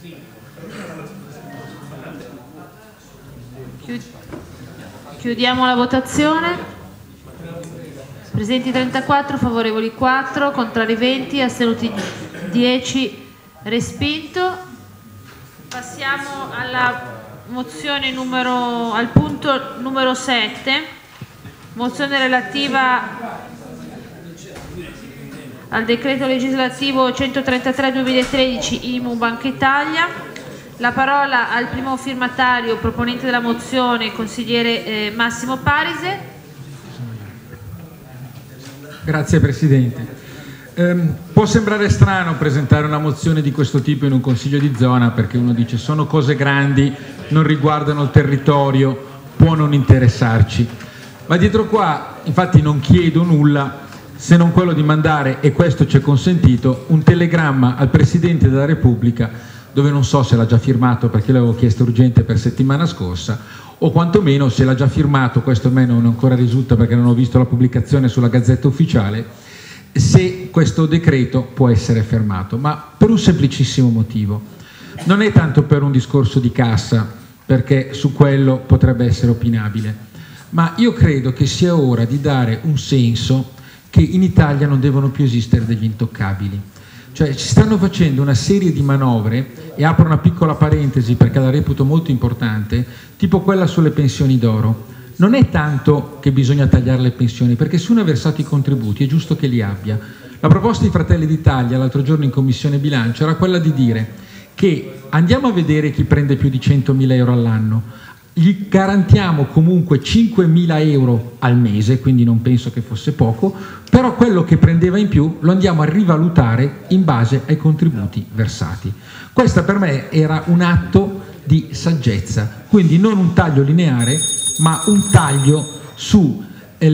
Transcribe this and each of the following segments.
Chiudiamo la votazione. Presenti 34, favorevoli 4, contrari 20, astenuti 10, respinto. Passiamo alla mozione al punto numero 7, mozione relativa al decreto legislativo 133/2013 IMU Banca Italia. La parola al primo firmatario proponente della mozione, consigliere Massimo Parise. Grazie Presidente. Può sembrare strano presentare una mozione di questo tipo in un consiglio di zona, perché uno dice sono cose grandi, non riguardano il territorio, può non interessarci. Ma dietro qua infatti non chiedo nulla se non quello di mandare, e questo ci è consentito, un telegramma al Presidente della Repubblica, dove non so se l'ha già firmato perché l'avevo chiesto urgente per settimana scorsa, o quantomeno se l'ha già firmato, questo a me non ancora risulta perché non ho visto la pubblicazione sulla Gazzetta Ufficiale, se questo decreto può essere fermato, ma per un semplicissimo motivo. Non è tanto per un discorso di cassa, perché su quello potrebbe essere opinabile, ma io credo che sia ora di dare un senso che in Italia non devono più esistere degli intoccabili. Cioè ci stanno facendo una serie di manovre, e apro una piccola parentesi perché la reputo molto importante, tipo quella sulle pensioni d'oro. Non è tanto che bisogna tagliare le pensioni, perché se uno ha versato i contributi è giusto che li abbia. La proposta di Fratelli d'Italia l'altro giorno in Commissione Bilancio era quella di dire che andiamo a vedere chi prende più di 100.000 euro all'anno, gli garantiamo comunque 5.000 euro al mese, quindi non penso che fosse poco, però quello che prendeva in più lo andiamo a rivalutare in base ai contributi versati. Questa per me era un atto di saggezza, quindi non un taglio lineare, ma un taglio su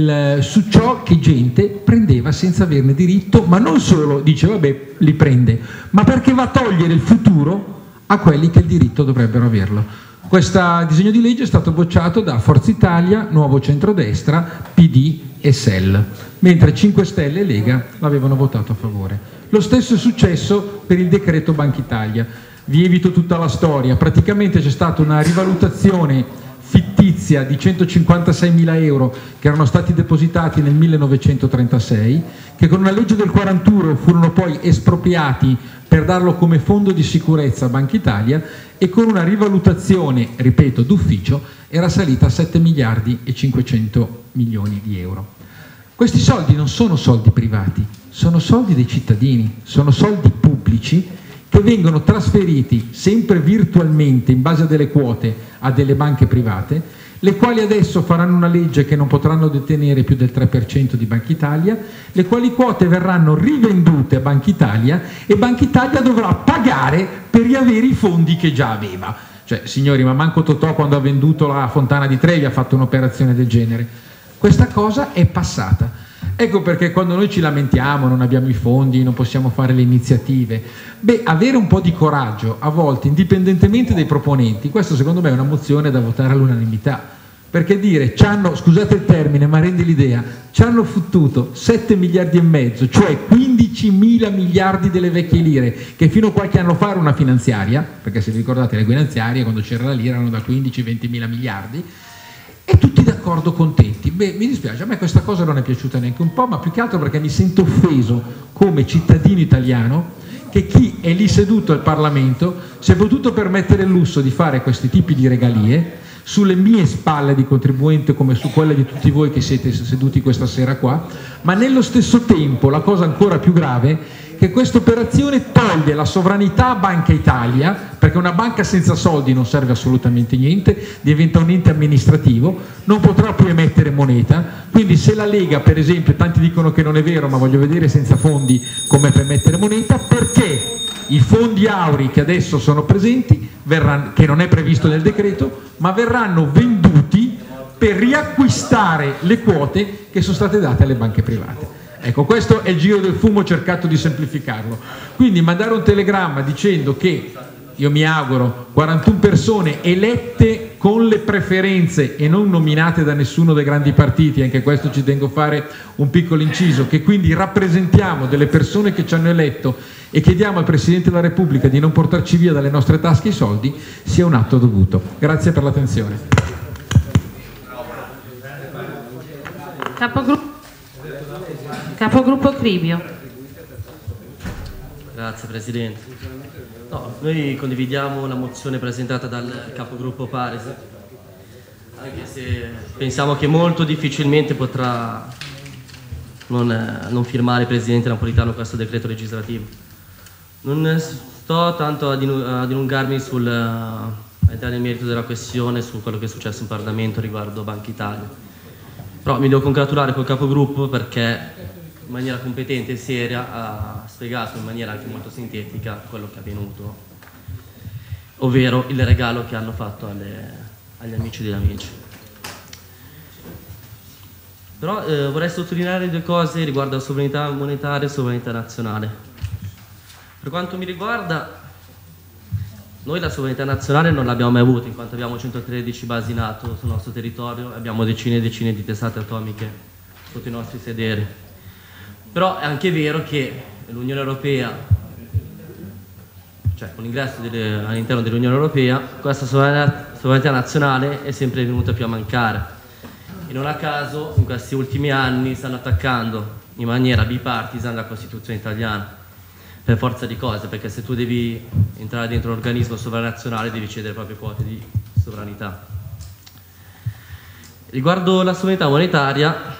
ciò che gente prendeva senza averne diritto, ma non solo dice vabbè li prende, ma perché va a togliere il futuro a quelli che il diritto dovrebbero averlo. Questo disegno di legge è stato bocciato da Forza Italia, Nuovo Centrodestra, PD e SEL, mentre 5 Stelle e Lega l'avevano votato a favore. Lo stesso è successo per il decreto Banca Italia. Vi evito tutta la storia, praticamente c'è stata una rivalutazione fittizia di 156.000 euro che erano stati depositati nel 1936, che con una legge del 41 furono poi espropriati per darlo come fondo di sicurezza a Banca Italia, e con una rivalutazione, ripeto, d'ufficio, era salita a 7 miliardi e 500 milioni di euro. Questi soldi non sono soldi privati, sono soldi dei cittadini, sono soldi pubblici che vengono trasferiti sempre virtualmente in base a delle quote a delle banche private, le quali adesso faranno una legge che non potranno detenere più del 3% di Banca Italia, le quali quote verranno rivendute a Banca Italia e Banca Italia dovrà pagare per riavere i fondi che già aveva. Cioè, signori, ma manco Totò quando ha venduto la Fontana di Trevi ha fatto un'operazione del genere. Questa cosa è passata. Ecco perché quando noi ci lamentiamo, non abbiamo i fondi, non possiamo fare le iniziative, avere un po' di coraggio, a volte, indipendentemente dai proponenti, questo secondo me è una mozione da votare all'unanimità, perché dire, scusate il termine, ma rende l'idea, ci hanno fottuto 7 miliardi e mezzo, cioè 15.000 miliardi delle vecchie lire, che fino a qualche anno fa era una finanziaria, perché se vi ricordate le finanziarie, quando c'era la lira, erano da 15-20.000 miliardi, e tutti d'accordo, contenti. Mi dispiace, a me questa cosa non è piaciuta neanche un po', ma più che altro perché mi sento offeso come cittadino italiano che chi è lì seduto al Parlamento si è potuto permettere il lusso di fare questi tipi di regalie sulle mie spalle di contribuente come su quelle di tutti voi che siete seduti questa sera qua, ma nello stesso tempo la cosa ancora più grave è che questa operazione toglie la sovranità a Banca Italia, perché una banca senza soldi non serve assolutamente niente, diventa un ente amministrativo, non potrà più emettere moneta, quindi se la Lega per esempio, tanti dicono che non è vero, ma voglio vedere senza fondi come per emettere moneta, perché i fondi aurei che adesso sono presenti, che non è previsto nel decreto, ma verranno venduti per riacquistare le quote che sono state date alle banche private. Ecco, questo è il giro del fumo, ho cercato di semplificarlo. Quindi mandare un telegramma dicendo che io mi auguro, 41 persone elette con le preferenze e non nominate da nessuno dei grandi partiti, anche questo ci tengo a fare un piccolo inciso, che quindi rappresentiamo delle persone che ci hanno eletto e chiediamo al Presidente della Repubblica di non portarci via dalle nostre tasche i soldi, sia un atto dovuto. Grazie per l'attenzione. Capogruppo Cribio. Grazie Presidente. No, noi condividiamo la mozione presentata dal capogruppo Paris, anche se pensiamo che molto difficilmente potrà non firmare il Presidente Napolitano questo decreto legislativo. Non sto tanto ad dilungarmi nel merito della questione, su quello che è successo in Parlamento riguardo Banca Italia, però mi devo congratulare col capogruppo perché in maniera competente e seria ha spiegato in maniera anche molto sintetica quello che è avvenuto, ovvero il regalo che hanno fatto agli amici degli amici. Però vorrei sottolineare due cose riguardo alla sovranità monetaria e sovranità nazionale. Per quanto mi riguarda, noi la sovranità nazionale non l'abbiamo mai avuta, in quanto abbiamo 113 basi NATO sul nostro territorio e abbiamo decine e decine di testate atomiche sotto i nostri sederi. Però è anche vero che l'Unione Europea, cioè con l'ingresso all'interno dell'Unione Europea, questa sovranità nazionale è sempre venuta più a mancare. E non a caso in questi ultimi anni stanno attaccando in maniera bipartisan la Costituzione italiana, per forza di cose, perché se tu devi entrare dentro un organismo sovranazionale devi cedere le proprie quote di sovranità. Riguardo la sovranità monetaria,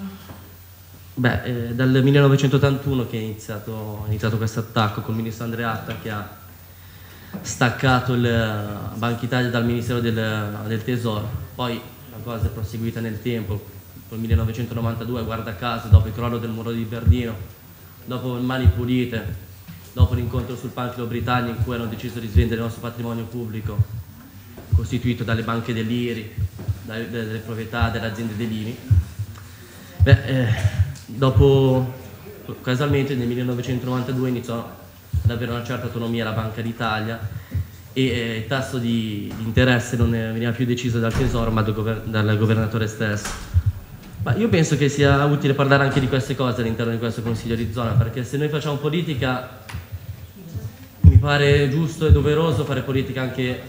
dal 1981 che è iniziato questo attacco col ministro Andreatta, che ha staccato il Banca Italia dal Ministero del Tesoro. Poi la cosa è proseguita nel tempo, col 1992, guarda caso, dopo il crollo del muro di Berlino, dopo Mani Pulite, dopo l'incontro sul Panfilo Britannia in cui hanno deciso di svendere il nostro patrimonio pubblico, costituito dalle banche dell'IRI, delle proprietà delle aziende dell'INI. Dopo, casualmente nel 1992 iniziò ad avere una certa autonomia la Banca d'Italia e il tasso di interesse non veniva più deciso dal Tesoro ma dal governatore stesso. Ma io penso che sia utile parlare anche di queste cose all'interno di questo Consiglio di zona, perché se noi facciamo politica mi pare giusto e doveroso fare politica anche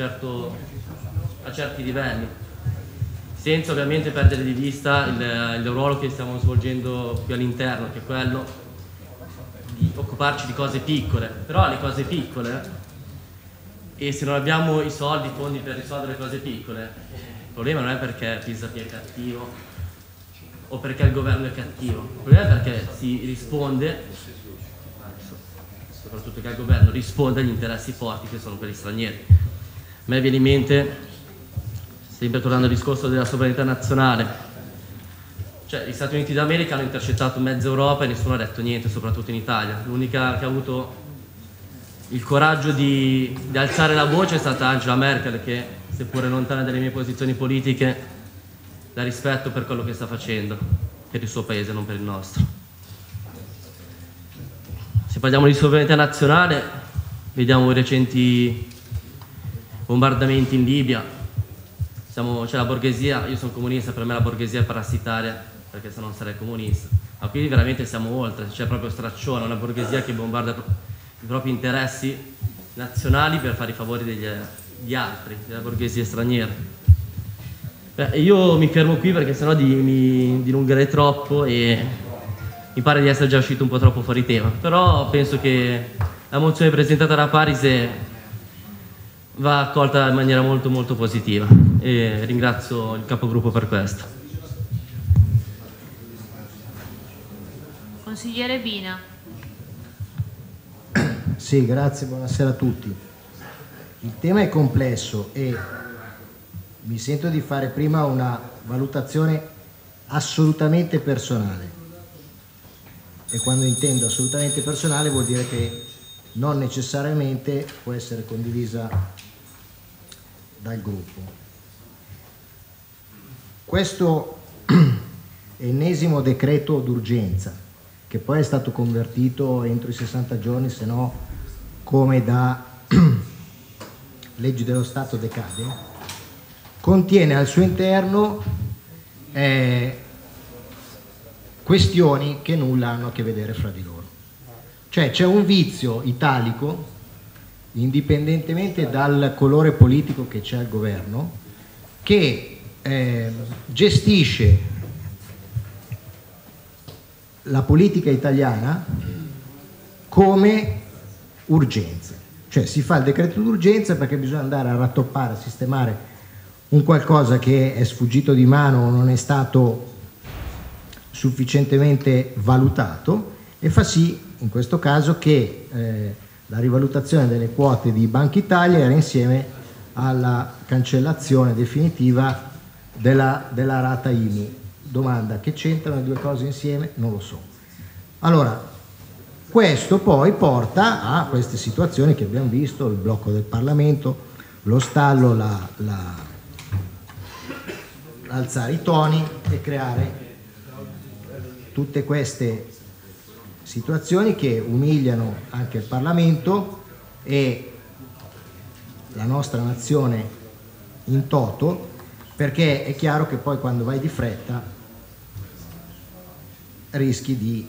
a certi livelli, senza ovviamente perdere di vista il ruolo che stiamo svolgendo qui all'interno, che è quello di occuparci di cose piccole. Però le cose piccole, e se non abbiamo i soldi, i fondi per risolvere le cose piccole, il problema non è perché Pisapia è cattivo o perché il governo è cattivo, il problema è perché si risponde, soprattutto che il governo risponde agli interessi forti che sono quelli stranieri. A me viene in mente, sempre tornando al discorso della sovranità nazionale, cioè gli Stati Uniti d'America hanno intercettato mezza Europa e nessuno ha detto niente, soprattutto in Italia. L'unica che ha avuto il coraggio di alzare la voce è stata Angela Merkel, che seppure lontana dalle mie posizioni politiche la rispetto per quello che sta facendo per il suo paese, non per il nostro. Se parliamo di sovranità nazionale, vediamo i recenti bombardamenti in Libia. C'è la borghesia, io sono comunista, per me la borghesia è parassitaria, perché se non sarei comunista. Ma qui veramente siamo oltre, c'è proprio straccione, una borghesia che bombarda i propri interessi nazionali per fare i favori degli altri, della borghesia straniera. Io mi fermo qui perché sennò mi dilungherei troppo e mi pare di essere già uscito un po' troppo fuori tema. Però penso che la mozione presentata da Paris va accolta in maniera molto molto positiva e ringrazio il capogruppo per questo. Consigliere Bina. Sì, grazie, buonasera a tutti. Il tema è complesso e mi sento di fare prima una valutazione assolutamente personale, e quando intendo assolutamente personale vuol dire che non necessariamente può essere condivisa dal gruppo. Questo ennesimo decreto d'urgenza, che poi è stato convertito entro i 60 giorni, se no come da leggi dello Stato decade, contiene al suo interno questioni che nulla hanno a che vedere fra di loro. Cioè c'è un vizio italico, indipendentemente dal colore politico che c'è al governo, che gestisce la politica italiana come urgenza. Cioè si fa il decreto d'urgenza perché bisogna andare a rattoppare, a sistemare un qualcosa che è sfuggito di mano o non è stato sufficientemente valutato, e fa sì in questo caso che la rivalutazione delle quote di Banca Italia era insieme alla cancellazione definitiva della rata IMU. Domanda: che c'entrano le due cose insieme? Non lo so. Allora, questo poi porta a queste situazioni che abbiamo visto, il blocco del Parlamento, lo stallo, alzare i toni e creare tutte queste situazioni che umiliano anche il Parlamento e la nostra nazione in toto, perché è chiaro che poi quando vai di fretta rischi di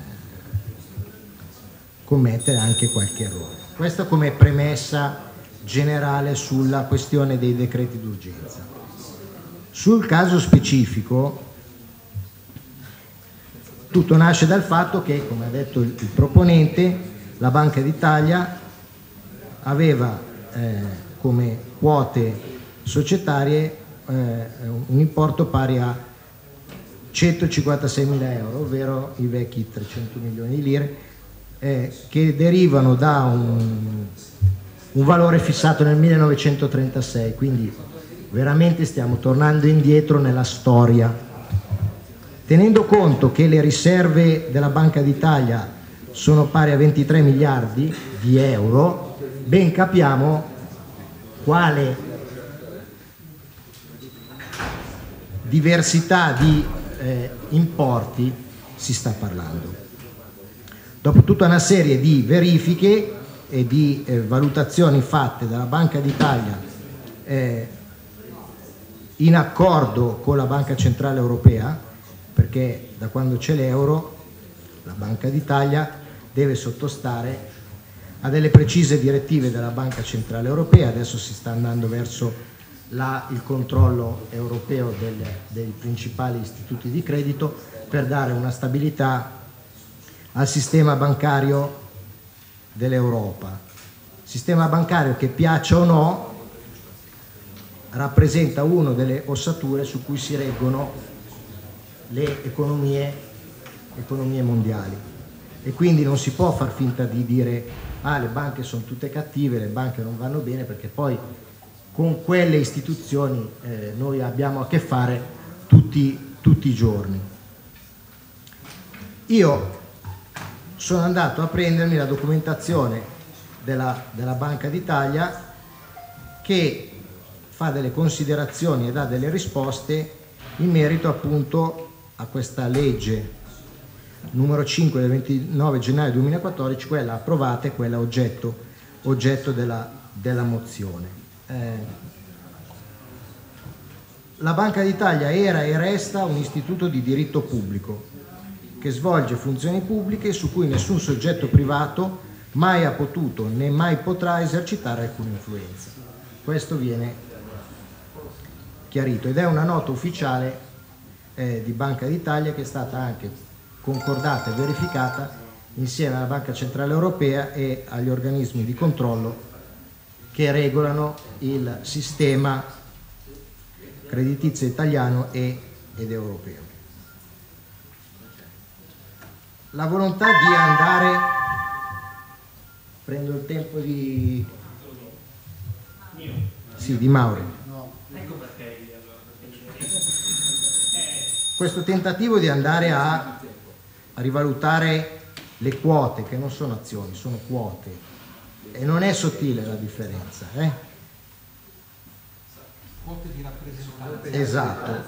commettere anche qualche errore. Questo come premessa generale sulla questione dei decreti d'urgenza. Sul caso specifico, tutto nasce dal fatto che, come ha detto il proponente, la Banca d'Italia aveva come quote societarie un importo pari a 156.000 euro, ovvero i vecchi 300 milioni di lire, che derivano da un valore fissato nel 1936, quindi veramente stiamo tornando indietro nella storia. Tenendo conto che le riserve della Banca d'Italia sono pari a 23 miliardi di euro, ben capiamo quale diversità di importi si sta parlando. Dopo tutta una serie di verifiche e di valutazioni fatte dalla Banca d'Italia in accordo con la Banca Centrale Europea, perché da quando c'è l'euro la Banca d'Italia deve sottostare a delle precise direttive della Banca Centrale Europea. Adesso si sta andando verso il controllo europeo dei principali istituti di credito per dare una stabilità al sistema bancario dell'Europa. Sistema bancario che, piaccia o no, rappresenta una delle ossature su cui si reggono le economie mondiali, e quindi non si può far finta di dire le banche sono tutte cattive, le banche non vanno bene, perché poi con quelle istituzioni noi abbiamo a che fare tutti i giorni. Io sono andato a prendermi la documentazione della Banca d'Italia, che fa delle considerazioni e dà delle risposte in merito appunto a questa legge numero 5 del 29 gennaio 2014, quella approvata e quella oggetto della mozione. La Banca d'Italia era e resta un istituto di diritto pubblico che svolge funzioni pubbliche su cui nessun soggetto privato mai ha potuto né mai potrà esercitare alcuna influenza. Questo viene chiarito ed è una nota ufficiale di Banca d'Italia che è stata anche concordata e verificata insieme alla Banca Centrale Europea e agli organismi di controllo che regolano il sistema creditizio italiano ed europeo. La volontà di andare, prendo il tempo di Mauro. Questo tentativo di andare a rivalutare le quote, che non sono azioni, sono quote, e non è sottile la differenza. Quote di rappresentanza. Esatto.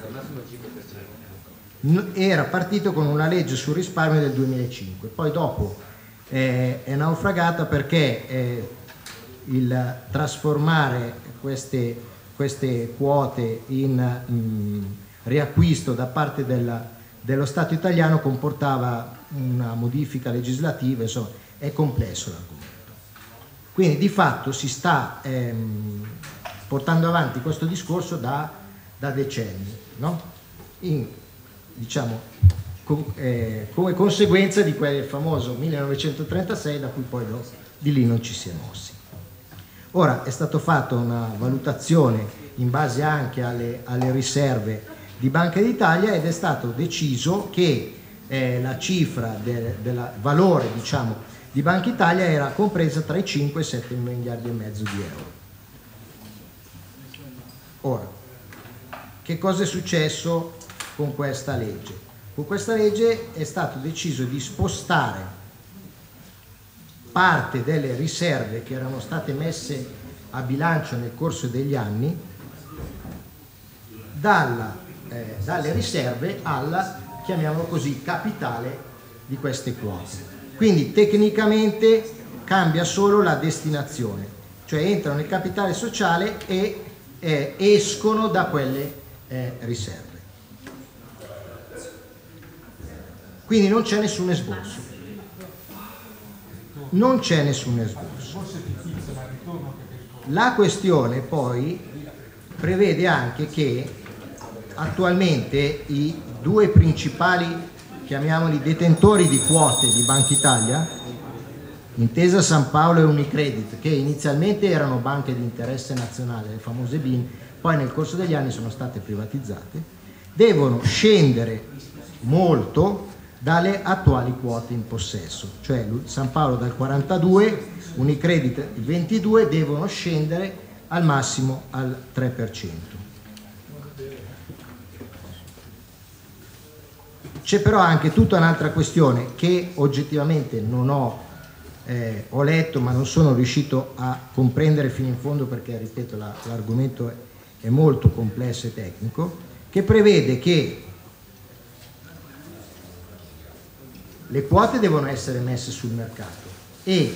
Era partito con una legge sul risparmio del 2005, poi dopo è naufragata perché il trasformare queste quote in riacquisto da parte dello Stato italiano comportava una modifica legislativa, insomma è complesso l'argomento. Quindi di fatto si sta portando avanti questo discorso da decenni, no? Diciamo, come conseguenza di quel famoso 1936 da cui poi di lì non ci si è mossi. Ora è stata fatta una valutazione in base anche alle riserve di Banca d'Italia ed è stato deciso che la cifra del valore, diciamo, di Banca Italia era compresa tra i 5 e i 7 miliardi e mezzo di euro. Ora, che cosa è successo con questa legge? Con questa legge è stato deciso di spostare parte delle riserve che erano state messe a bilancio nel corso degli anni dalle riserve al, chiamiamolo così, capitale di queste quote. Quindi tecnicamente cambia solo la destinazione, cioè entrano nel capitale sociale e escono da quelle riserve. Quindi non c'è nessun esborso. Non c'è nessun esborso. La questione poi prevede anche che attualmente i due principali, chiamiamoli detentori di quote di Banca Italia, Intesa San Paolo e Unicredit, che inizialmente erano banche di interesse nazionale, le famose BIN, poi nel corso degli anni sono state privatizzate, devono scendere molto dalle attuali quote in possesso, cioè San Paolo dal 42, Unicredit il 22, devono scendere al massimo al 3%. C'è però anche tutta un'altra questione che oggettivamente non ho letto, ma non sono riuscito a comprendere fino in fondo perché, ripeto, l'argomento è molto complesso e tecnico, che prevede che le quote devono essere messe sul mercato e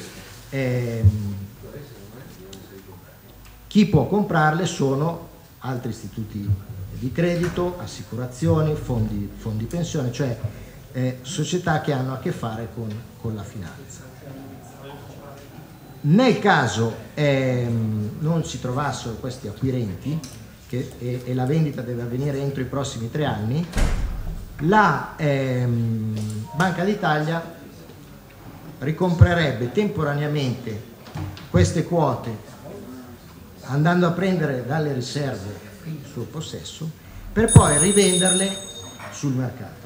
chi può comprarle sono altri istituti di credito, assicurazioni, fondi pensione, cioè società che hanno a che fare con la finanza. Nel caso non si trovassero questi acquirenti e la vendita deve avvenire entro i prossimi 3 anni, la Banca d'Italia ricomprerebbe temporaneamente queste quote andando a prendere dalle riserve il suo possesso per poi rivenderle sul mercato.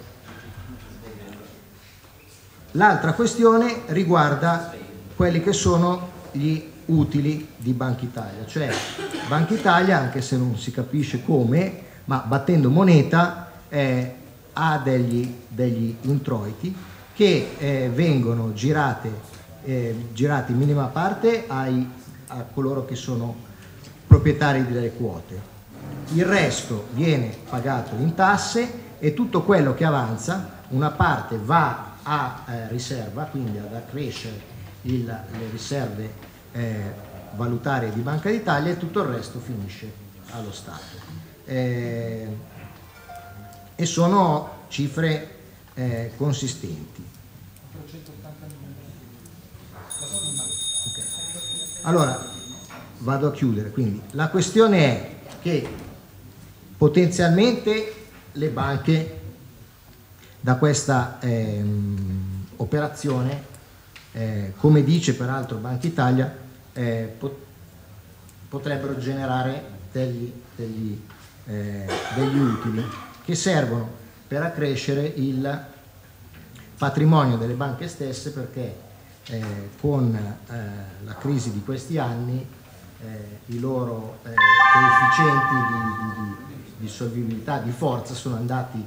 L'altra questione riguarda quelli che sono gli utili di Banca Italia, cioè Banca Italia, anche se non si capisce come, ma battendo moneta ha degli introiti che vengono girati in minima parte a coloro che sono proprietari delle quote. Il resto viene pagato in tasse e tutto quello che avanza, una parte va a riserva, quindi ad accrescere le riserve valutarie di Banca d'Italia, e tutto il resto finisce allo Stato. E sono cifre consistenti. Okay. Allora vado a chiudere, quindi la questione è che potenzialmente le banche da questa operazione, come dice peraltro Banca Italia, potrebbero generare degli utili che servono per accrescere il patrimonio delle banche stesse, perché con la crisi di questi anni i loro coefficienti di solvibilità, di forza sono andati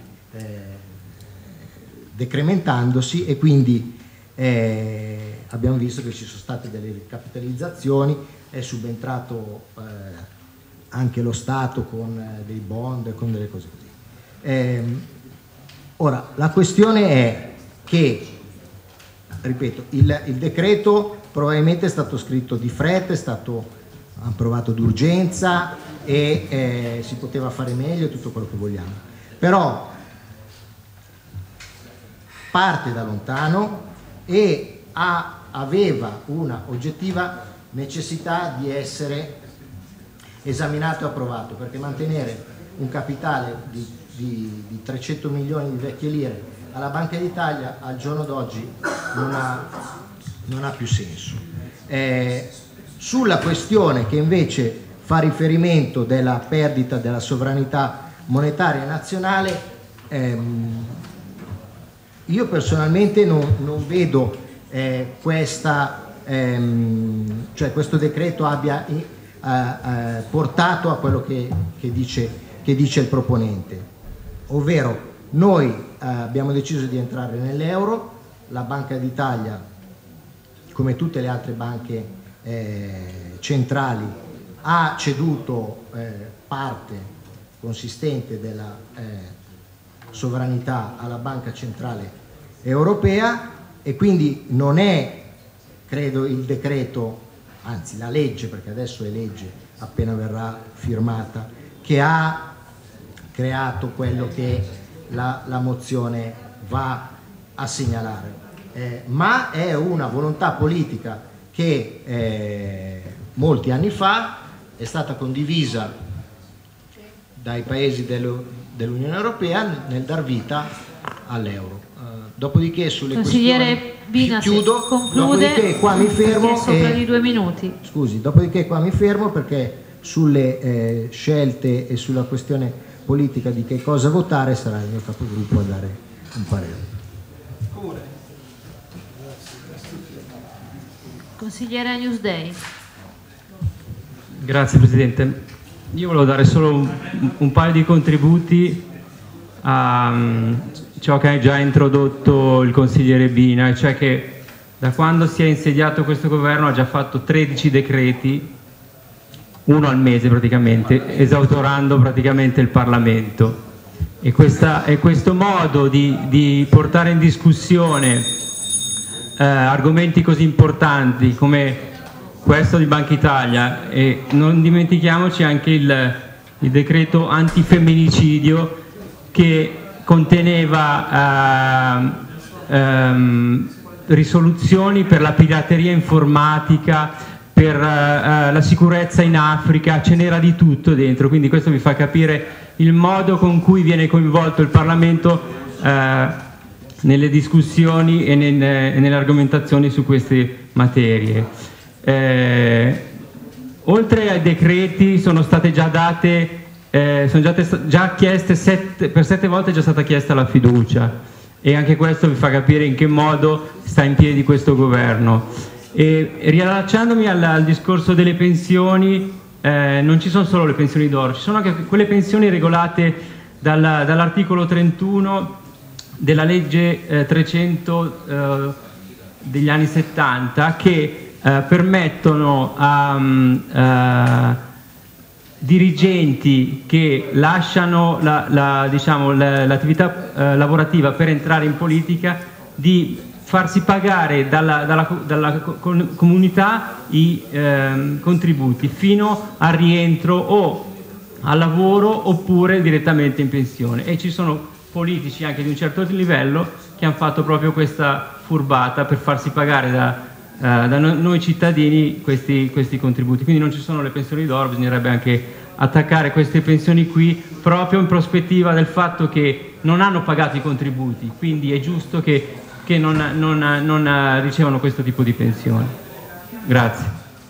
decrementandosi, e quindi abbiamo visto che ci sono state delle ricapitalizzazioni, è subentrato anche lo Stato con dei bond, con delle cose così. Ora, la questione è che, ripeto, il decreto probabilmente è stato scritto di fretta, è stato approvato d'urgenza e si poteva fare meglio, tutto quello che vogliamo, però parte da lontano e aveva una oggettiva necessità di essere esaminato e approvato, perché mantenere un capitale di 300 milioni di vecchie lire alla Banca d'Italia al giorno d'oggi non ha più senso. Sulla questione che invece fa riferimento della perdita della sovranità monetaria nazionale, io personalmente non vedo questo decreto abbia portato a quello che dice il proponente, ovvero noi abbiamo deciso di entrare nell'euro, la Banca d'Italia, come tutte le altre banche centrali, ha ceduto parte consistente della sovranità alla Banca Centrale Europea, e quindi non è, credo, il decreto, anzi la legge, perché adesso è legge appena verrà firmata, che ha creato quello che la mozione va a segnalare, ma è una volontà politica che molti anni fa è stata condivisa dai paesi dell'Unione Europea nel dar vita all'euro. Dopodiché sulle Consigliere Bina, chiudo, conclude, dopodiché qua mi fermo sopra di 2 minuti. Scusi, dopodiché qua mi fermo perché sulle scelte e sulla questione politica di che cosa votare sarà il mio capogruppo a dare un parere. Consigliere Newsday. Grazie Presidente. Io volevo dare solo un paio di contributi a ciò che ha già introdotto il consigliere Bina, cioè che da quando si è insediato questo governo ha già fatto 13 decreti, uno al mese praticamente, esautorando praticamente il Parlamento, e questo modo di portare in discussione argomenti così importanti come questo di Banca Italia, e non dimentichiamoci anche il decreto antifemminicidio che conteneva risoluzioni per la pirateria informatica, per la sicurezza in Africa, ce n'era di tutto dentro, quindi questo vi fa capire il modo con cui viene coinvolto il Parlamento nelle discussioni e nelle argomentazioni su queste materie. Oltre ai decreti sono state già date già chieste per 7 volte è già stata chiesta la fiducia, e anche questo vi fa capire in che modo sta in piedi questo governo. E riallacciandomi al discorso delle pensioni, non ci sono solo le pensioni d'oro, ci sono anche quelle pensioni regolate dall'articolo 31 della legge 300 degli anni 70, che permettono a dirigenti che lasciano l'attività lavorativa per entrare in politica di farsi pagare dalla comunità i contributi fino al rientro o al lavoro oppure direttamente in pensione, e ci sono politici anche di un certo livello che hanno fatto proprio questa furbata per farsi pagare da noi cittadini questi contributi. Quindi non ci sono le pensioni d'oro, bisognerebbe anche attaccare queste pensioni qui proprio in prospettiva del fatto che non hanno pagato i contributi, quindi è giusto che non ricevano questo tipo di pensioni. Grazie.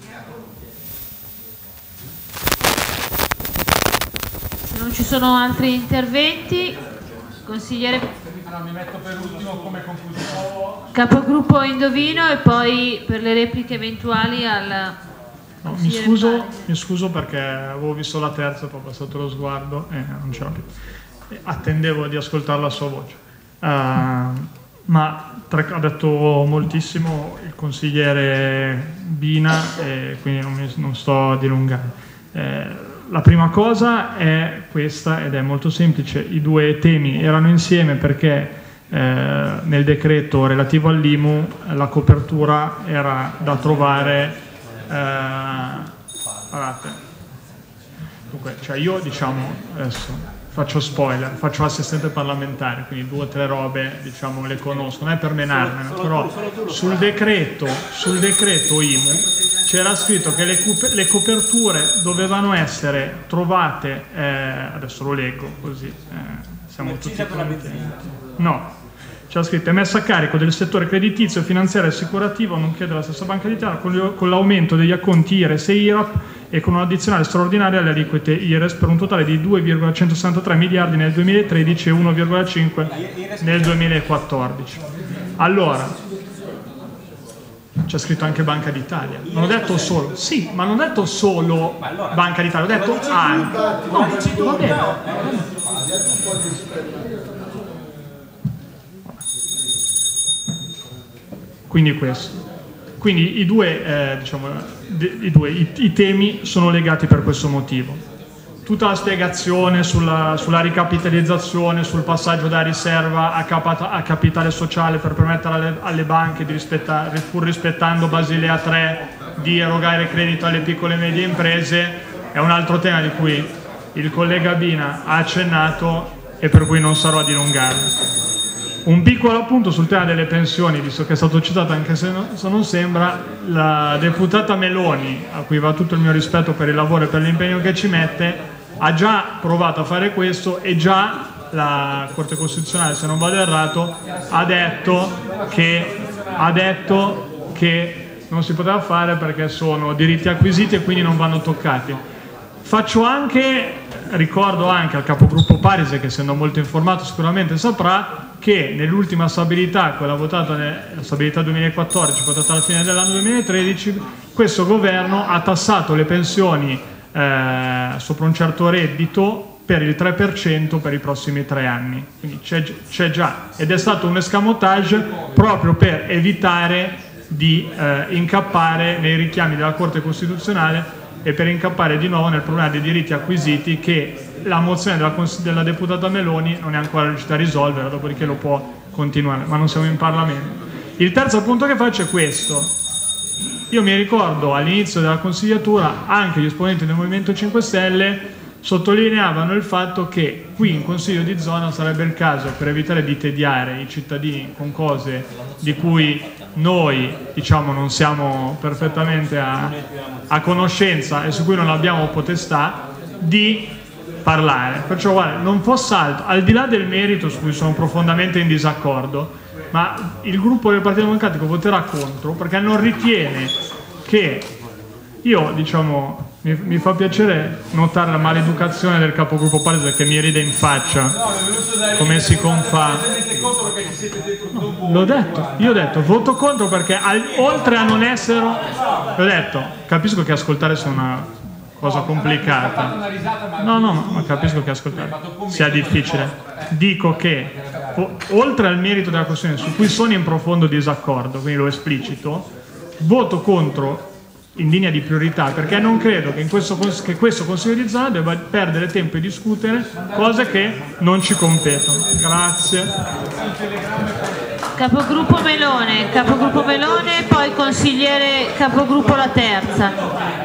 Se non ci sono altri interventi, consigliere. Mi metto per ultimo come conclusione. Capogruppo Indovino e poi per le repliche eventuali al... No, mi scuso perché avevo visto la terza, poi ho passato lo sguardo e non c'era più. Attendevo di ascoltare la sua voce. Ma ha detto moltissimo il consigliere Bina e quindi non sto a dilungare. La prima cosa è questa ed è molto semplice: i due temi erano insieme perché nel decreto relativo all'IMU la copertura era da trovare, guardate, dunque, cioè io diciamo, adesso faccio spoiler, faccio assistente parlamentare, quindi 2 o 3 robe diciamo le conosco, non è per menarmene, però sul decreto IMU c'era scritto che le coperture dovevano essere trovate, adesso lo leggo così siamo tutti contenti. No, c'era scritto: è messa a carico del settore creditizio, finanziario e assicurativo, nonché della stessa Banca d'Italia, con l'aumento degli acconti IRES e IRAP e con un'addizionale straordinaria alle aliquote IRES per un totale di 2,163 miliardi nel 2013 e 1,5 nel 2014. Allora, c'è scritto anche Banca d'Italia. Non ho detto solo, sì, ma non ho detto solo Banca d'Italia, ho detto anche. No, va bene. Quindi questo. Quindi i due, i temi sono legati per questo motivo. Tutta la spiegazione sulla ricapitalizzazione, sul passaggio da riserva a capitale sociale per permettere alle banche, pur rispettando Basilea 3, di erogare credito alle piccole e medie imprese, è un altro tema di cui il collega Bina ha accennato e per cui non sarò a dilungarmi. Un piccolo appunto sul tema delle pensioni, visto che è stato citato anche se non sembra, la deputata Meloni, a cui va tutto il mio rispetto per il lavoro e per l'impegno che ci mette, ha già provato a fare questo e già la Corte Costituzionale, se non vado errato, ha detto che non si poteva fare perché sono diritti acquisiti e quindi non vanno toccati. Ricordo anche al capogruppo Parise, che essendo molto informato sicuramente saprà, che nell'ultima stabilità, quella votata nella stabilità 2014, votata alla fine dell'anno 2013, questo governo ha tassato le pensioni sopra un certo reddito per il 3% per i prossimi 3 anni. Quindi c'è già, ed è stato un escamotage proprio per evitare di incappare nei richiami della Corte Costituzionale e per incappare di nuovo nel problema dei diritti acquisiti che la mozione della deputata Meloni non è ancora riuscita a risolvere, dopodiché lo può continuare, ma non siamo in Parlamento. Il terzo punto che faccio è questo. Io mi ricordo all'inizio della consigliatura anche gli esponenti del Movimento 5 Stelle sottolineavano il fatto che qui in Consiglio di zona sarebbe il caso, per evitare di tediare i cittadini con cose di cui noi diciamo non siamo perfettamente a conoscenza e su cui non abbiamo potestà, di parlare. Perciò guarda, non fosse altro, al di là del merito su cui sono profondamente in disaccordo, ma il gruppo del Partito Democratico voterà contro perché non ritiene che io, diciamo, mi fa piacere notare la maleducazione del capogruppo Palese che mi ride in faccia come si confà. No, l'ho detto, io ho detto voto contro perché oltre a non essere, l'ho detto, capisco che ascoltare sia una cosa complicata, no, ma capisco che ascoltare sia difficile. Dico che oltre al merito della questione su cui sono in profondo disaccordo, quindi lo esplicito, voto contro in linea di priorità perché non credo che questo Consiglio di zona debba perdere tempo e discutere cose che non ci competono. Grazie. Capogruppo Melone, poi consigliere capogruppo La Terza.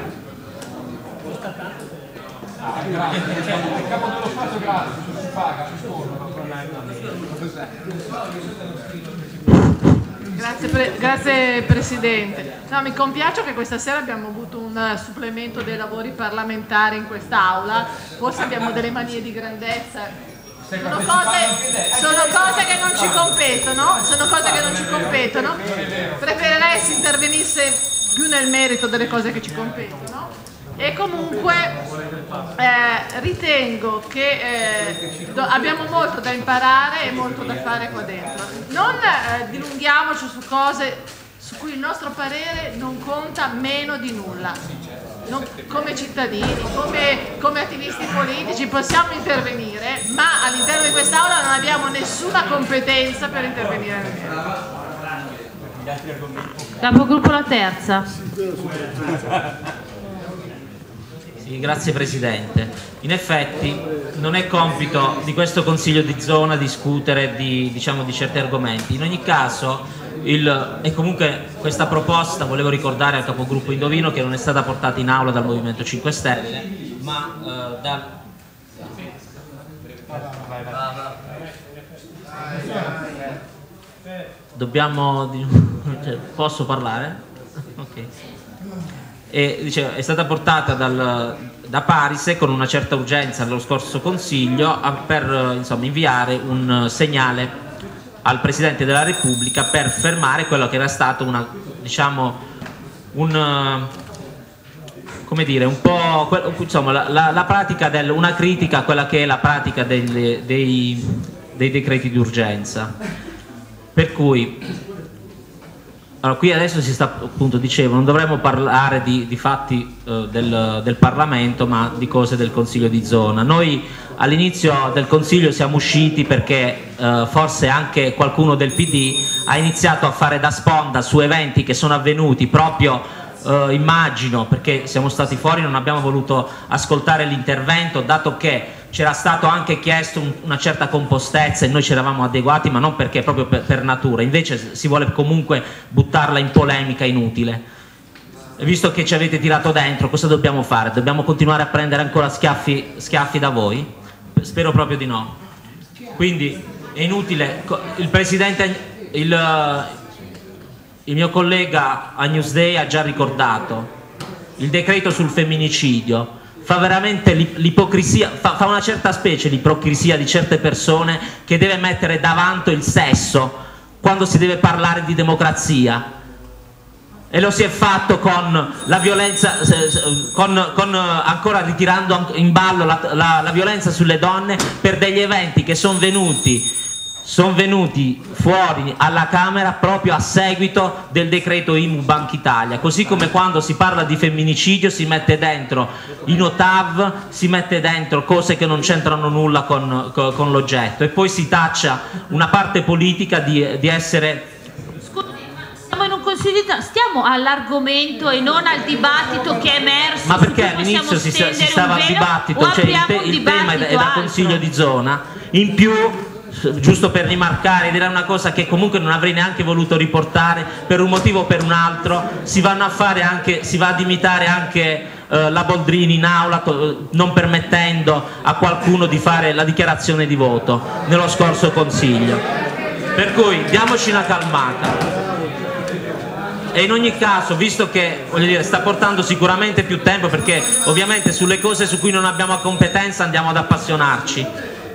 Grazie Presidente. No, mi compiaccio che questa sera abbiamo avuto un supplemento dei lavori parlamentari in quest'Aula, forse abbiamo delle manie di grandezza. Sono cose che non ci competono, preferirei si intervenisse più nel merito delle cose che ci competono. E comunque ritengo che abbiamo molto da imparare e molto da fare qua dentro. Non dilunghiamoci su cose su cui il nostro parere non conta meno di nulla. Come cittadini, come attivisti politici possiamo intervenire, ma all'interno di quest'Aula non abbiamo nessuna competenza per intervenire nel merito. Capogruppo La Terza. Sì, grazie Presidente. In effetti non è compito di questo Consiglio di zona discutere di certi argomenti. In ogni caso, e comunque questa proposta, volevo ricordare al capogruppo Indovino che non è stata portata in aula dal Movimento 5 Stelle, ma posso parlare? Ok. È stata portata da Parise con una certa urgenza allo scorso Consiglio per inviare un segnale al Presidente della Repubblica per fermare quello che era stato una critica a quella che è la pratica dei decreti d'urgenza. Per cui qui adesso si sta, appunto dicevo, non dovremmo parlare di fatti del Parlamento, ma di cose del Consiglio di zona. Noi all'inizio del Consiglio siamo usciti perché forse anche qualcuno del PD ha iniziato a fare da sponda su eventi che sono avvenuti proprio immagino perché siamo stati fuori, non abbiamo voluto ascoltare l'intervento, dato che c'era stato anche chiesto una certa compostezza e noi ci eravamo adeguati, ma non perché proprio per natura, invece si vuole comunque buttarla in polemica inutile. E visto che ci avete tirato dentro, cosa dobbiamo fare? Dobbiamo continuare a prendere ancora schiaffi da voi? Spero proprio di no. Quindi è inutile, il Presidente, il mio collega a Newsday ha già ricordato il decreto sul femminicidio. Fa veramente l'ipocrisia, fa una certa specie di ipocrisia di certe persone che deve mettere davanti il sesso quando si deve parlare di democrazia, e lo si è fatto con la violenza, ancora ritirando in ballo la violenza sulle donne per degli eventi che sono venuti fuori alla Camera proprio a seguito del decreto IMU Banca Italia, così come quando si parla di femminicidio si mette dentro i NOTAV, si mette dentro cose che non c'entrano nulla con l'oggetto, e poi si taccia una parte politica di essere... Siamo in un consiglio di... stiamo all'argomento e non al dibattito che è emerso. Ma perché all'inizio si stava al dibattito, cioè il tema è da Consiglio di zona, in più... giusto per rimarcare, dire una cosa che comunque non avrei neanche voluto riportare per un motivo o per un altro, si va ad imitare anche la Boldrini in aula, non permettendo a qualcuno di fare la dichiarazione di voto nello scorso Consiglio. Per cui diamoci una calmata. E in ogni caso, visto che sta portando sicuramente più tempo, perché ovviamente sulle cose su cui non abbiamo competenza andiamo ad appassionarci,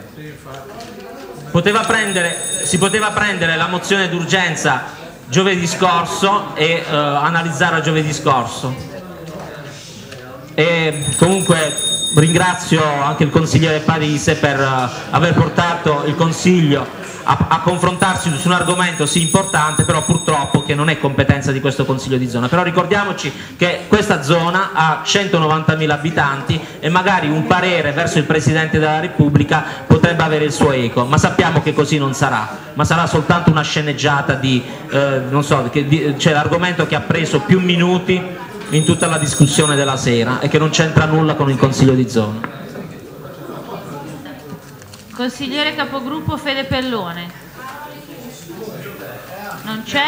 si poteva prendere la mozione d'urgenza giovedì scorso e analizzarla giovedì scorso. E comunque ringrazio anche il consigliere Parise per aver portato il Consiglio a confrontarsi su un argomento sì importante, però purtroppo che non è competenza di questo Consiglio di zona. Però ricordiamoci che questa zona ha 190.000 abitanti e magari un parere verso il Presidente della Repubblica potrebbe avere il suo eco, ma sappiamo che così non sarà, ma sarà soltanto una sceneggiata di c'è l'argomento che ha preso più minuti in tutta la discussione della sera e che non c'entra nulla con il Consiglio di zona. Consigliere capogruppo Fede Pellone. Non c'è?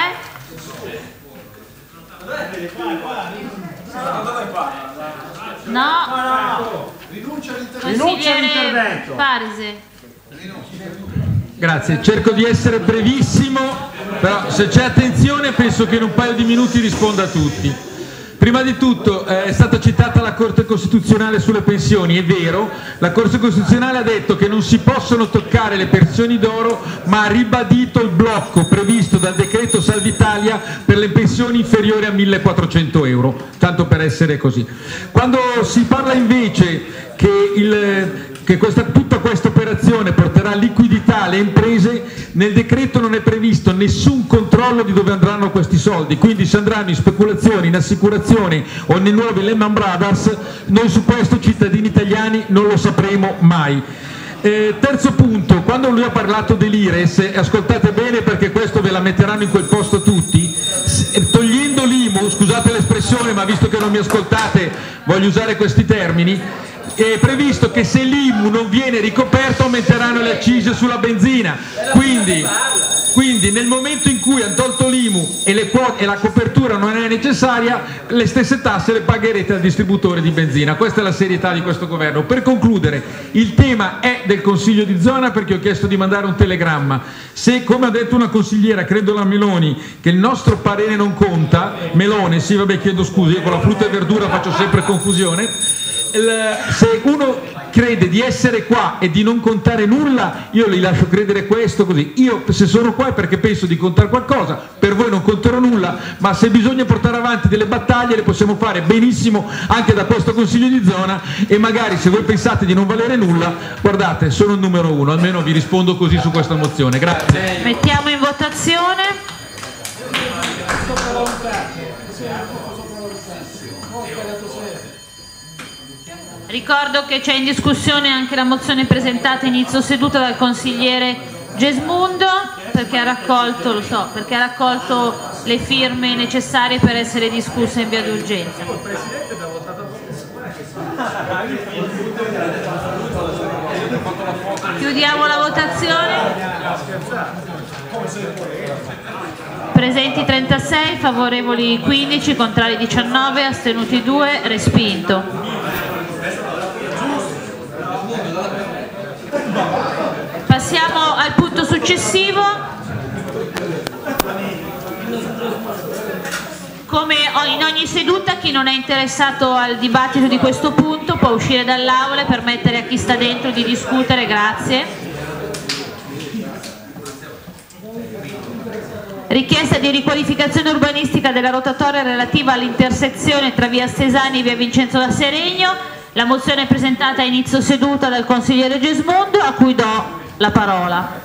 No. Consigliere Parise. Grazie, cerco di essere brevissimo, però se c'è attenzione penso che in un paio di minuti risponda a tutti. Prima di tutto è stata citata la Corte Costituzionale sulle pensioni, è vero, la Corte Costituzionale ha detto che non si possono toccare le pensioni d'oro, ma ha ribadito il blocco previsto dal decreto Salva Italia per le pensioni inferiori a 1.400 euro, tanto per essere così. Quando si parla invece che tutta questa operazione porterà liquidità alle imprese, nel decreto non è previsto nessun controllo di dove andranno questi soldi, quindi se andranno in speculazioni, in assicurazioni o nei nuovi Lehman Brothers, noi su questo cittadini italiani non lo sapremo mai. Terzo punto, quando lui ha parlato dell'Ires, ascoltate bene perché questo ve la metteranno in quel posto tutti, togliendo l'IMU scusate l'espressione, ma visto che non mi ascoltate voglio usare questi termini, è previsto che se l'IMU non viene ricoperto aumenteranno le accise sulla benzina, quindi nel momento in cui hanno tolto l'IMU e la copertura non è necessaria, le stesse tasse le pagherete al distributore di benzina. Questa è la serietà di questo governo. Per concludere, il tema è del Consiglio di zona, perché ho chiesto di mandare un telegramma. Se, come ha detto una consigliera, credo la Meloni, che il nostro parere non conta, Melone, sì vabbè chiedo scusa, io con la frutta e verdura faccio sempre confusione, se uno crede di essere qua e di non contare nulla, io li lascio credere questo, così. Io se sono qua è perché penso di contare qualcosa, per voi non conterò nulla, ma se bisogna portare avanti delle battaglie le possiamo fare benissimo anche da questo Consiglio di zona, e magari se voi pensate di non valere nulla, guardate, sono il numero 1, almeno vi rispondo così su questa mozione. Grazie. Mettiamo in votazione. Ricordo che c'è in discussione anche la mozione presentata inizio seduta dal consigliere Gesmundo, perché ha raccolto, lo so, perché ha raccolto le firme necessarie per essere discussa in via d'urgenza. Chiudiamo la votazione. Presenti 36, favorevoli 15, contrari 19, astenuti 2, respinto. Passiamo al punto successivo. Come in ogni seduta, chi non è interessato al dibattito di questo punto può uscire dall'aula e permettere a chi sta dentro di discutere. Grazie. Richiesta di riqualificazione urbanistica della rotatoria relativa all'intersezione tra via Stesani e via Vincenzo da Seregno. La mozione è presentata a inizio seduta dal consigliere Gesmundo, a cui do la parola.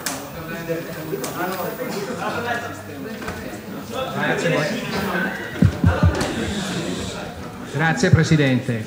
Grazie Presidente.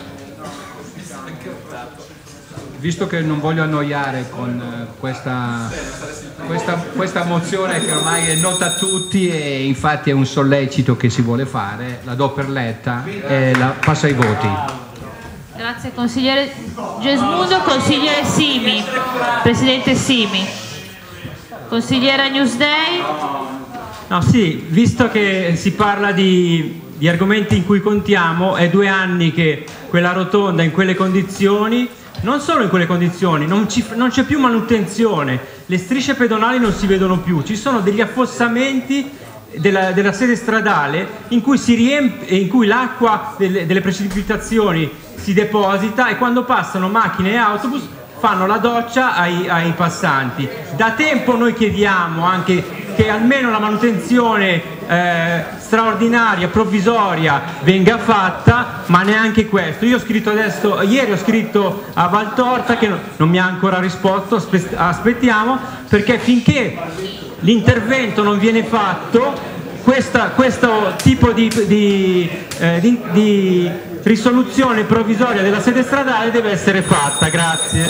Visto che non voglio annoiare con questa mozione che ormai è nota a tutti e infatti è un sollecito che si vuole fare, la do per letta e la passo ai voti. Grazie consigliere Gesmundo. Consigliere Simi, Presidente Simi. Consigliera Newsday. No, sì, visto che si parla di argomenti in cui contiamo, è 2 anni che quella rotonda in quelle condizioni, non solo in quelle condizioni, non c'è più manutenzione, le strisce pedonali non si vedono più, ci sono degli affossamenti della sede stradale in cui si riempie, in cui l'acqua delle precipitazioni si deposita e quando passano macchine e autobus fanno la doccia ai passanti. Da tempo noi chiediamo anche che almeno la manutenzione straordinaria, provvisoria venga fatta, ma neanche questo. Io ho scritto adesso, ieri ho scritto a Valtorta che non mi ha ancora risposto, aspettiamo, perché finché l'intervento non viene fatto, questo tipo di risoluzione provvisoria della sede stradale deve essere fatta. Grazie.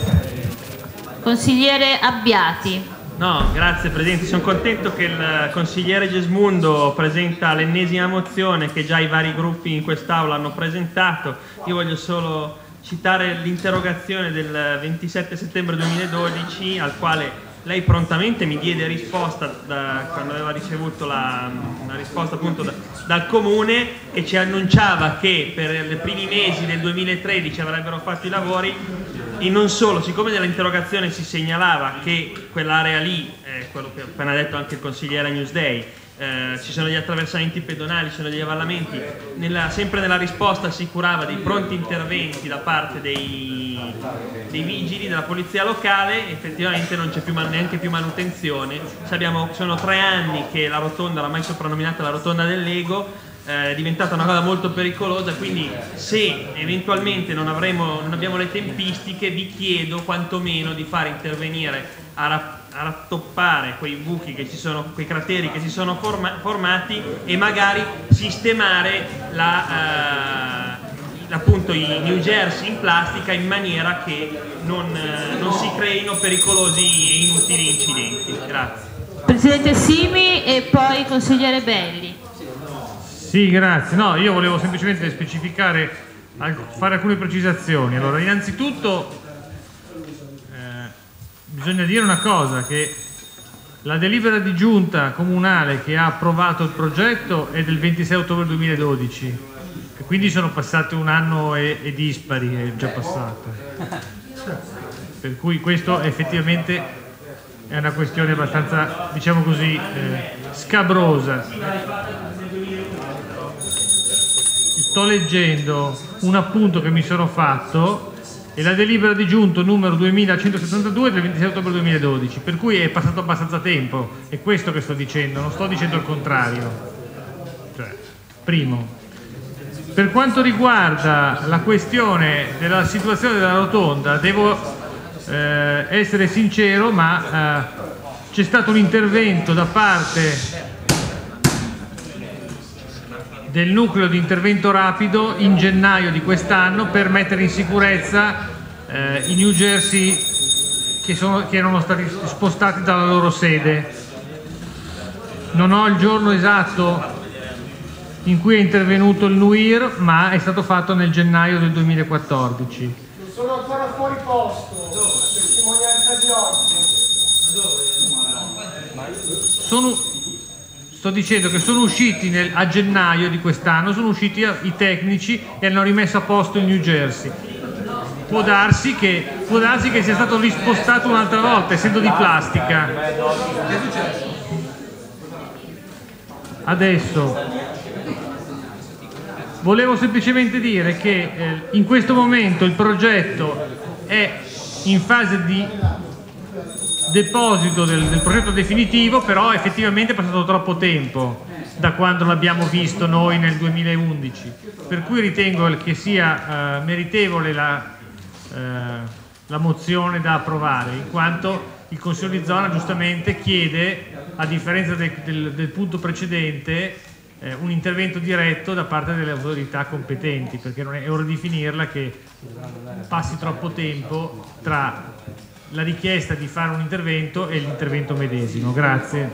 Consigliere Abbiati. No, grazie Presidente, sono contento che il consigliere Gesmundo presenta l'ennesima mozione che già i vari gruppi in quest'Aula hanno presentato. Io voglio solo citare l'interrogazione del 27 settembre 2012 al quale lei prontamente mi diede risposta quando aveva ricevuto una risposta appunto dal Comune, che ci annunciava che per i primi mesi del 2013 avrebbero fatto i lavori. E non solo, siccome nell'interrogazione si segnalava che quell'area lì, quello che ha appena detto anche il consigliere Newsday, ci sono gli attraversamenti pedonali, ci sono degli avvallamenti, sempre nella risposta assicurava dei pronti interventi da parte dei vigili della polizia locale. Effettivamente non c'è neanche più manutenzione. Sono 3 anni che la rotonda, l'ha mai soprannominata la rotonda del Lego, è diventata una cosa molto pericolosa, quindi se eventualmente non abbiamo le tempistiche, vi chiedo quantomeno di fare intervenire a rattoppare quei buchi che ci sono, quei crateri che si sono formati, e magari sistemare appunto i New Jersey in plastica in maniera che non si creino pericolosi e inutili incidenti. Grazie. Presidente Simi e poi consigliere Belli. Sì, grazie. No, io volevo semplicemente specificare, fare alcune precisazioni. Allora, innanzitutto bisogna dire una cosa, che la delibera di giunta comunale che ha approvato il progetto è del 26 ottobre 2012, e quindi sono passati un anno e dispari, è già passato. Per cui questo effettivamente è una questione abbastanza, diciamo così, scabrosa. Sto leggendo un appunto che mi sono fatto, e la delibera di giunta numero 2172 del 26 ottobre 2012, per cui è passato abbastanza tempo, è questo che sto dicendo, non sto dicendo il contrario. Cioè, primo. Per quanto riguarda la questione della situazione della rotonda, devo essere sincero, ma c'è stato un intervento da parte del nucleo di intervento rapido in gennaio di quest'anno per mettere in sicurezza i New Jersey che erano stati spostati dalla loro sede. Non ho il giorno esatto in cui è intervenuto il NUIR, ma è stato fatto nel gennaio del 2014. Sono ancora fuori posto, testimonianza di oggi. Sto dicendo che sono usciti a gennaio di quest'anno, sono usciti i tecnici e hanno rimesso a posto il New Jersey. Può darsi che sia stato rispostato un'altra volta, essendo di plastica. Adesso volevo semplicemente dire che in questo momento il progetto è in fase di deposito del progetto definitivo, però effettivamente è passato troppo tempo da quando l'abbiamo visto noi nel 2011, per cui ritengo che sia meritevole la mozione da approvare, in quanto il Consiglio di zona giustamente chiede, a differenza del punto precedente, un intervento diretto da parte delle autorità competenti, perché non è ora di finirla che passi troppo tempo tra la richiesta di fare un intervento e l'intervento medesimo. Grazie.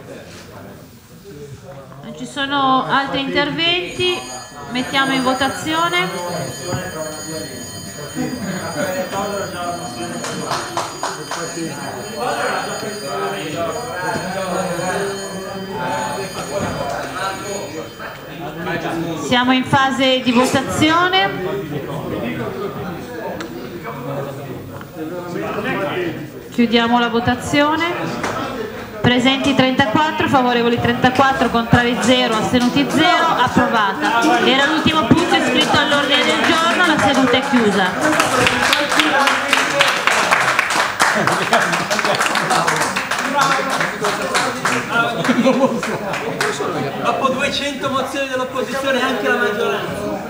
Non ci sono altri interventi, mettiamo in votazione. Siamo in fase di votazione. Chiudiamo la votazione. Presenti 34, favorevoli 34, contrari 0, astenuti 0, approvata. Era l'ultimo punto iscritto all'ordine del giorno, la seduta è chiusa. Dopo 200 mozioni dell'opposizione anche la maggioranza.